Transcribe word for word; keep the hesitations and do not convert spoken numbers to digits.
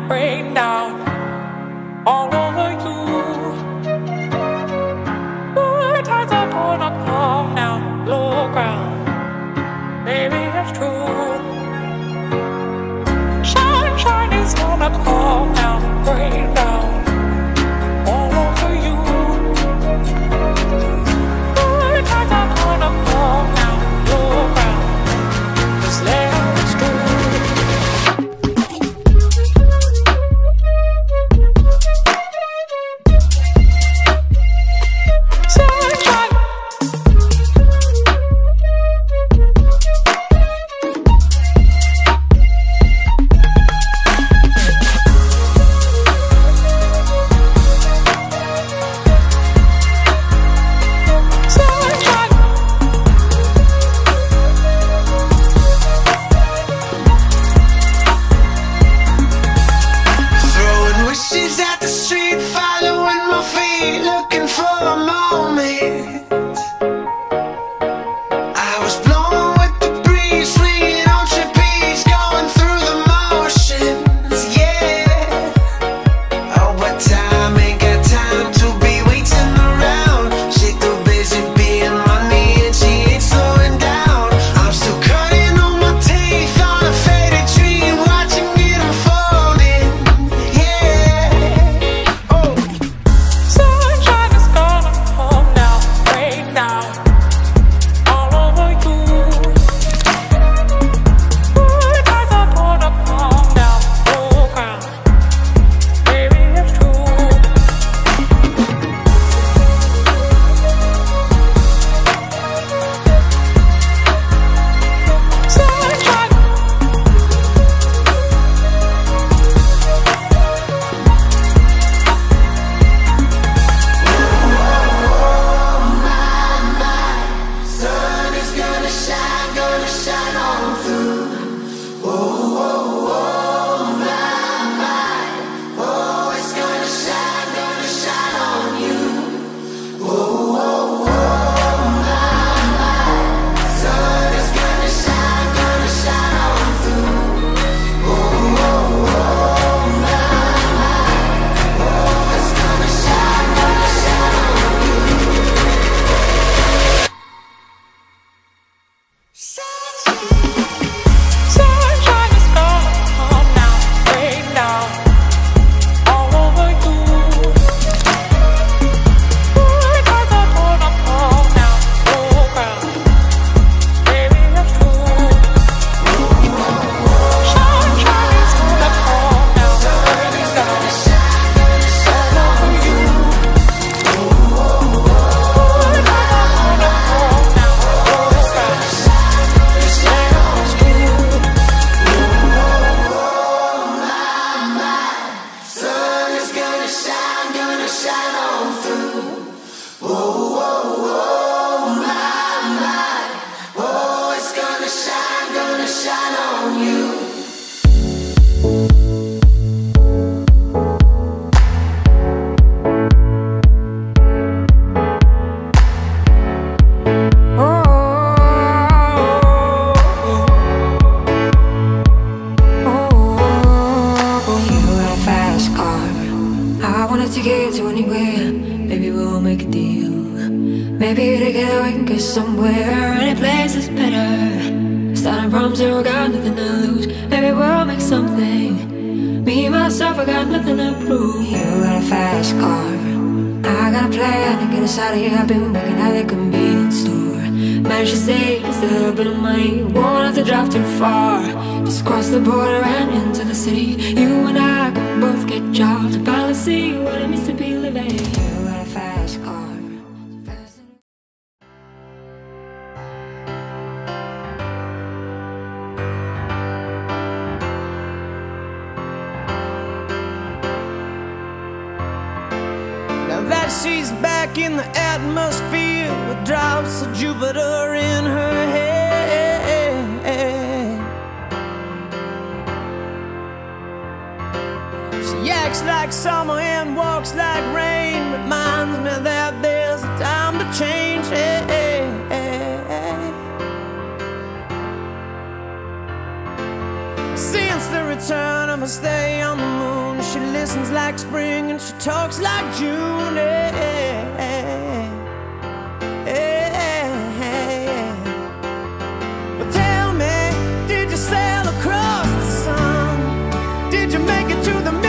rain down all over you. Good times are gonna come now, low ground. Baby, it's true. Shine, shine is gonna come now, rain down all over you. Good times are gonna come now, low ground. This land is true. She's back in the atmosphere with drops of Jupiter in her head. She acts like summer and walks like rain, reminds me that there's a time to change. Since the return of a stay on the moon, she listens like spring and she talks like June. Hey, hey, hey, hey. Well, tell me, did you sail across the sun? Did you make it to the